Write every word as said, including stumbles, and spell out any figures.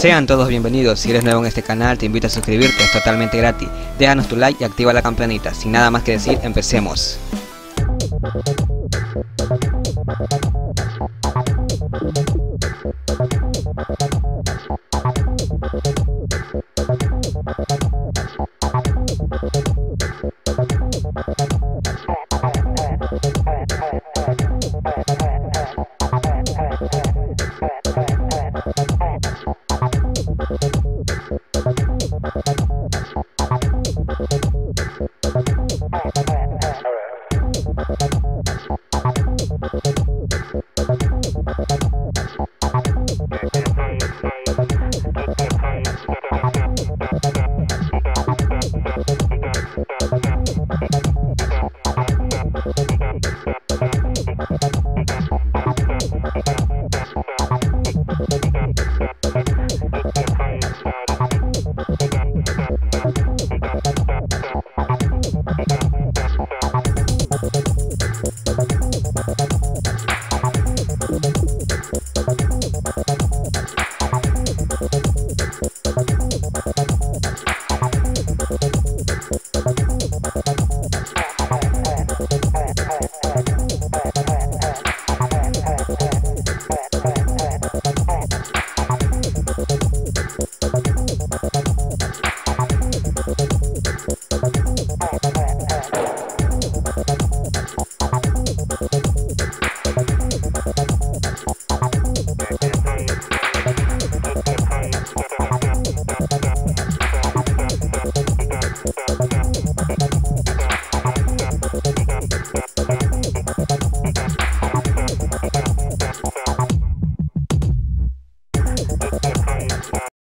Sean todos bienvenidos. Si eres nuevo en este canal, te invito a suscribirte, es totalmente gratis. Déjanos tu like y activa la campanita. Sin nada más que decir, empecemos.